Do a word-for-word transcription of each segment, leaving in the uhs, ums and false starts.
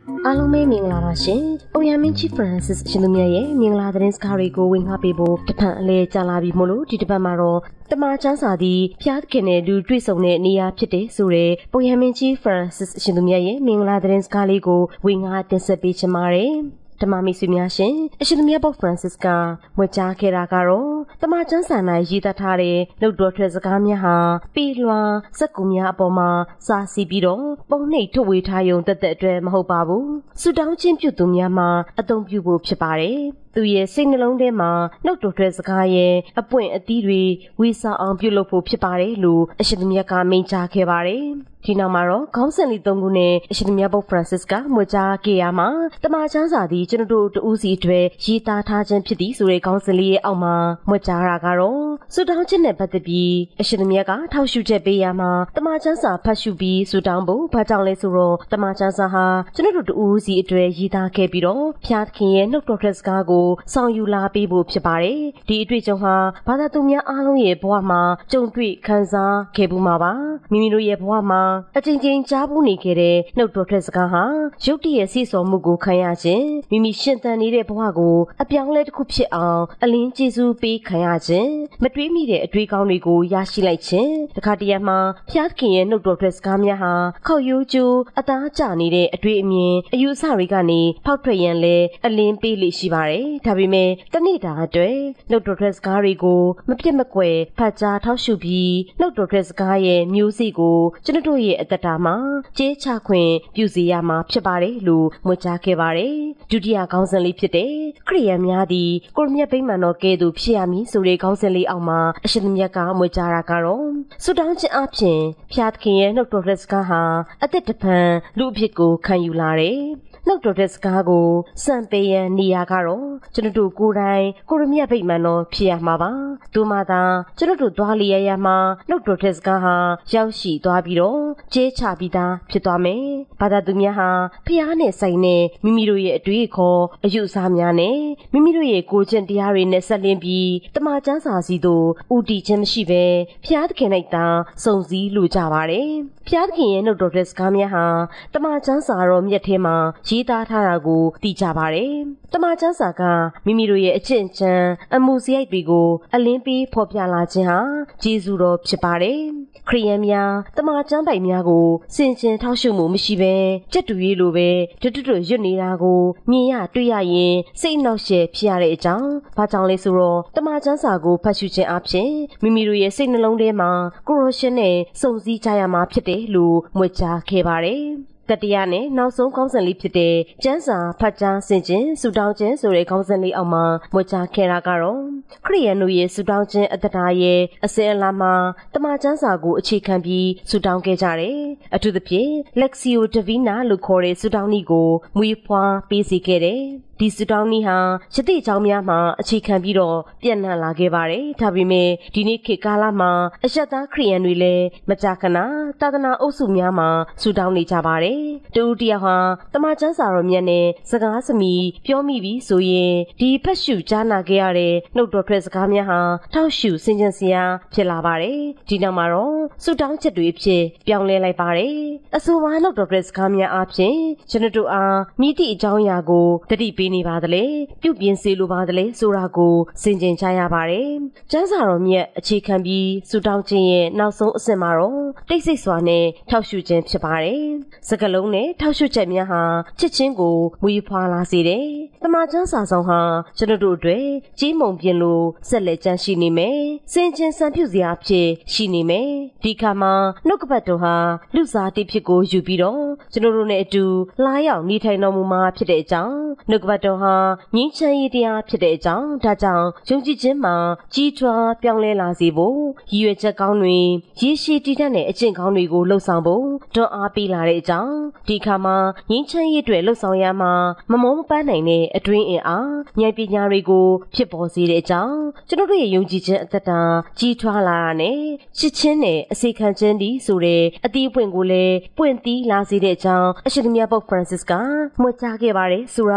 အားလုံးပဲမင်္ဂလာပါရှင်။အိုယာမင်းချီဖရန်စစ်ရှင်လူမြတ်ရဲ့မင်္ဂလာသတင်းစကားတွေကိုဝင်ငှပေးဖို့တဖန်အလဲကြာလာပြီမို့လို့ဒီတစ်ပတ်မှာတော့တမချန်းစာသည်ဖျားခင်နဲ့လူတွေ့ဆုံတဲ့နေရာဖြစ်တဲ့ဆိုတဲ့အိုယာမင်းချီဖရန်စစ်ရှင်လူမြတ်ရဲ့မင်္ဂလာသတင်းစကားလေးကိုဝင်ငှတင်ဆက်ပေးချင်ပါတယ်။တမမီဆွေများရှင်အရှင်သမီးဘော့ဖရန်စစ်ကမွေကြားခဲ့တာကတော့တမချန်းစာ၌ရေးသားထားတဲ့နှုတ်တော်ထွက်စကားများဟာပေလွှာစက်ကူများအပေါ်မှာစာစီပြီးတော့ပုံနှိပ်ထုတ်ဝေထားရုံတက်တဲ့အတွက်မဟုတ်ပါဘူးဆူတောင်းချင်းပြုသူများမှာအသုံးပြုဖို့ဖြစ်ပါတယ်သူရဲ့စိတ်နှလုံးထဲမှာနှုတ်တော်ထွက်စကားရဲ့အပွင့်အသီးတွေဝေစာအောင်ပြုလုပ်ဖို့ဖြစ်ပါတယ်လို့အရှင်သမီးကမိန့်ကြားခဲ့ပါတယ်ဒီနောက်မှာတော့ခေါင်းစဉ်လေးသုံးခုနဲ့အရှင်သမီးဘော့ဖရန်စစ်ကမွေကြားခဲ့ရမှာတမချန်းစာသည်ကျွန်တော်တို့တူးစီအတွက်ရေးသားထားခြင်းဖြစ်သည်ဆိုတဲ့ခေါင်းစဉ်လေးရဲ့အောက်မှာမွေကြားတာကတော့ဆူတောင်းခြင်းနဲ့ပတ်သက်ပြီးအရှင်သမီးကထောက်ရှုချက်ပေးရမှာတမချန်းစာဖတ်ရှုပြီးဆူတောင်းဖို့ဘာကြောင့်လဲဆိုတော့တမချန်းစာဟာကျွန်တော်တို့တူးစီအတွက်ရေးသားခဲ့ပြီးတော့ဖျားခင်ရဲ့နှုတ်တော်ထွက်စကားကိုဆောင်ယူလာပေးဖို့ဖြစ်ပါတယ်ဒီအတွေ့အကြုံဟာဘာသာသူများအားလုံးရဲ့ဘဝမှာကြုံတွေ့ခံစားခဲ့မှုမှာပါမိမိတို့ရဲ့ဘဝမှာအကြိမ်ကြိမ်ကြားဘူးနေခဲ့တဲ့နှုတ်တော်ထွက်စကားဟာရုပ်တရက်စီစော်မှုကိုခံရခြင်းမိမိရှင်သန်နေတဲ့ဘဝကိုအပြောင်းလဲတစ်ခုဖြစ်အောင်အလင်းကျေးဇူးပေးခံရခြင်းမတွေးမိတဲ့အတွေ့ကောင်းတွေကိုရရှိလိုက်ခြင်းတခါတရံမှာဖျားခင်ရဲ့နှုတ်တော်ထွက်စကားများဟာခောက်ရိုးကျိုးအသားကျနေတဲ့အတွေ့အမြင်အယူအဆတွေကနေဖောက်ထွက်ရန်လဲအလင်းပေးလိရှိပါတယ်ဒါပေမဲ့တနေ့တာအတွက်နှုတ်တော်ထွက်စကားတွေကိုမပြတ်မကွယ်ဖတ်ကြားထောက်ရှုပြီးနှုတ်တော်ထွက်စကားရဲ့မျိုးစေ့ကိုကျွန်တော်တို့ရဲ့အသက်တာမှာကျေးချခွင့်ပြုစီရမှာဖြစ်ပါတယ်လို့မွေကြားခဲ့ပါတယ်ဒုတိယခေါင်းစဉ်လေးဖြစ်တဲ့ခရိယန်များသည်ကိုရမြတ်ဗိမာန်တော်ကဲ့သို့ဖြစ်ရမည်ဆိုတဲ့ခေါင်းစဉ်လေးအောက်မှာအရှင်မြတ်ကမွေကြားတာကတော့ဆုတောင်းခြင်းအပြင်ဖျားသခင်ရဲ့နှုတ်တော်ထွက်စကားဟာအသက်တပံလူအဖြစ်ကိုခံယူလာတယ်နှုတ်တော်တဲ့စကားကိုစံပေးရန်နေရာကတော့ကျွန်တော်တို့ကိုယ်တိုင်ကိုရမြတ်ဗိမာန်တော်ဖြစ်ရမှာပါဒုမသာကျွန်တော်တို့သွားလျက်ရမှာနှုတ်တော်တဲ့စကားဟာရောက်ရှိသွားပြီးတော့ကျဲချပြီးသားဖြစ်သွားမယ်ဘာသာသူများဟာဖျားနဲ့ဆိုင်နဲ့မိမိတို့ရဲ့အတွေ့အခေါ်အယူအဆများနဲ့မိမိတို့ရဲ့ကိုယ်ကျင့်တရားတွေနဲ့ဆက်လင်းပြီးတမန်ကျမ်းစာစီတို့ဥတီခြင်းမရှိဘဲဖျားသခင်၌သာစုံစည်းလိုကြပါတယ်ဖျားသခင်ရဲ့နှုတ်တော်တဲ့စကားများဟာတမန်ကျမ်းစာတော်မြတ်ထဲမှာရေးသားထားတာကိုသိကြပါတယ်။တမန်ကျမ်းစာကမိမိတို့ရဲ့အကျင့်ချမ်းအမှုစရိုက်တွေကိုအလင်းပေးဖော်ပြလာခြင်းဟာကျေးဇူးတော်ဖြစ်ပါတယ်။ခရိယန်များတမန်ကျမ်းပိုင်များကိုစင်ကြင်ထောက်ရှုမှုမရှိဘဲကြက်တူရေးလိုပဲတွတ်တွတ်ရွတ်နေတာကိုမြင်ရတွေ့ရရင်စိတ်နှောက်ယှက်ဖြစ်ရတဲ့အကြောင်း။ဘာကြောင့်လဲဆိုတော့တမန်ကျမ်းစာကိုဖတ်ရှုခြင်းအပြင်မိမိတို့ရဲ့စိတ်နှလုံးထဲမှာကိုရိုရှင်နဲ့စုံစည်းကြရမှာဖြစ်တယ်လို့မွေကြားခဲ့ပါတယ်။တတိယနဲ့နောက်ဆုံးခေါင်းစဉ်လေးဖြစ်တဲ့ကျမ်းစာဖတ်ကြားဆင်ခြင်ဆူတောင်းခြင်းဆိုတဲ့ခေါင်းစဉ်လေးအောက်မှာမွေကြားခဲ့တာကတော့ခရိယန်တို့ရဲ့ဆူတောင်းခြင်းအတ္တတာရဲ့အစင်အလာမှာတမန်ကျမ်းစာကိုအခြေခံပြီးဆူတောင်းခဲ့ကြတယ်အထူးသဖြင့် Lexio Divina လို့ခေါ်တဲ့ဆူတောင်းနည်းကိုမွေးဖွားပေးစေခဲ့တယ်ဒီဆူတောင်းနည်းဟာယသိအကြောင်းများမှာအခြေခံပြီးတော့ပြန့်နှံ့လာခဲ့ပါတယ်ဒါပေမဲ့ဒီနေ့ခေတ်ကာလမှာအယက်သားခရိယန်တွေလည်းမကြာခဏသာသနာအုပ်စုများမှာဆူတောင်းနေကြပါတယ်တူတယောက်ဟာတမန်ကျမ်းစာတော်မြတ်နဲ့စကားစမီပြောမိပြီဆိုရင်ဒီဖတ်ရှုကြားနာခဲ့ရတဲ့နှုတ်တော်ထွက်စကားများဟာထောက်ရှုဆင်ခြင်စရာဖြစ်လာပါတယ်ဒီနောက်မှာတော့ဆူတောင်းချက်တွေဖြစ်ပြောင်းလဲလိုက်ပါတယ်အဆိုပါနှုတ်တော်ထွက်စကားများအပြင်ကျွန်တော်တို့အားမြည်သည့်အကြောင်းအရာကိုတတိပေးနေပါသလဲပြုပြင်စေလိုပါသလဲဆိုတာကိုဆင်ခြင်ကြရပါတယ်ကျမ်းစာတော်မြတ်အခြေခံပြီးဆူတောင်းခြင်းရဲ့နောက်ဆုံးအဆင့်မှာတော့တိတ်ဆိတ်စွာနဲ့ထောက်ရှုခြင်းဖြစ်ပါတယ်စကားလုံးနဲ့ထောက်ရှုချက်များဟာချစ်ချင်းကိုမွေးဖွားလာစေတယ်။တမန်ကျမ်းစာဆောင်ဟာကျွန်တော်တို့အတွက်ကြီးမုံပြင်းလို့ဆက်လက်ကျန်ရှိနေမယ်။စင်ချင်းစံပြုစရာအဖြစ်ရှိနေမယ်။ဒီခါမှာနှုတ်ကပတ်တော်ဟာလူစားတိဖြစ်ကိုယူပြီးတော့ကျွန်တော်တို့နဲ့အတူလာရောက်နေထိုင်တော်မူမှာဖြစ်တဲ့အကြောင်းနှုတ်ကပတ်တော်ဟာငြိမ်းချမ်းရေးတရားဖြစ်တဲ့အကြောင်းဒါကြောင့်ယုံကြည်ခြင်းမှာကြီးထွားပြောင်းလဲလာစေဖို့ရည်ရွယ်ချက်ကောင်းတွေရည်ရှိတည်တတ်တဲ့အကျင့်ကောင်းတွေကိုလှုပ်ဆောင်ဖို့တွန်းအားပေးလာတဲ့အကြောင်းဒီခါမှာငင်းချမ်းရေးတွေလှုပ်ဆောင်ရမှာမမောမပန်းနိုင်တဲ့အတွင်းအင်အားဉာဏ်ပညာတွေကိုဖြစ်ပေါ်စေတဲ့အကြောင်းကျွန်တော်တို့ရဲ့ယုံကြည်ခြင်းအသက်တာကြီးထွားလာတာနဲ့ချစ်ချင်းနဲ့အစိခံခြင်းဒီဆိုတဲ့အသီးအပွင့်ကိုလည်းပွင့်သီးလာစေတဲ့အကြောင်းအရှင်သမီးပုပ်ဖရန်စစ်ကမွေးကြားခဲ့ပါတယ်ဆိုတာကို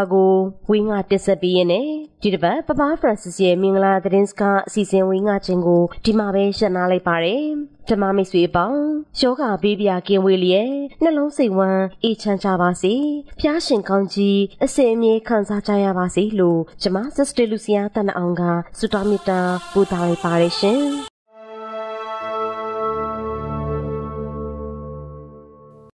ဝင်းကတင်ဆက်ပေးရင်းနဲ့ဒီတစ်ပတ်ပပဖရန်စစ်ရဲ့မင်္ဂလာသတင်းစကားအစီအစဉ်ဝင်းကချင်းကိုဒီမှာပဲရှင်းနာလိုက်ပါတယ်ဓမ္မမိတ်ဆွေပေါင်းယောဂဘေးပြာကင်းဝေးလျက်နှလုံးစိတ်ဝမ်းအေးချမ်းကြပါစေဖျားရှင်ကောင်းကြီးအစဉ်အမြဲခံစားကြရပါစေလို့ကျမ Sister Lucia တန်အောင်ကဆုတောင်းမေတ္တာပို့သလိုက်ပါတယ်ရှင်